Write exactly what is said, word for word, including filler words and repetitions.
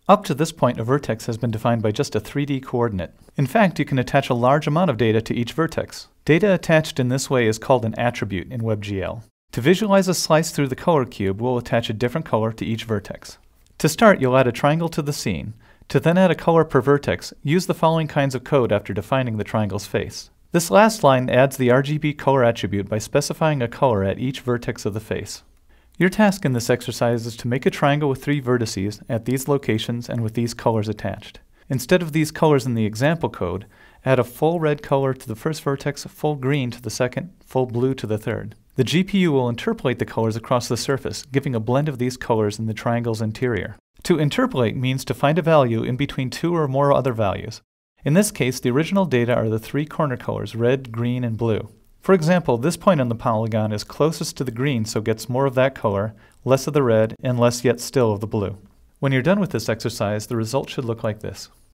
Up to this point, a vertex has been defined by just a three D coordinate. In fact, you can attach a large amount of data to each vertex. Data attached in this way is called an attribute in WebGL. To visualize a slice through the color cube, we'll attach a different color to each vertex. To start, you'll add a triangle to the scene. To then add a color per vertex, use the following kinds of code after defining the triangle's face. This last line adds the R G B color attribute by specifying a color at each vertex of the face. Your task in this exercise is to make a triangle with three vertices at these locations and with these colors attached. Instead of these colors in the example code, add a full red color to the first vertex, full green to the second, full blue to the third. The G P U will interpolate the colors across the surface, giving a blend of these colors in the triangle's interior. To interpolate means to find a value in between two or more other values. In this case, the original data are the three corner colors, red, green, and blue. For example, this point on the polygon is closest to the green, so gets more of that color, less of the red, and less yet still of the blue. When you're done with this exercise, the result should look like this.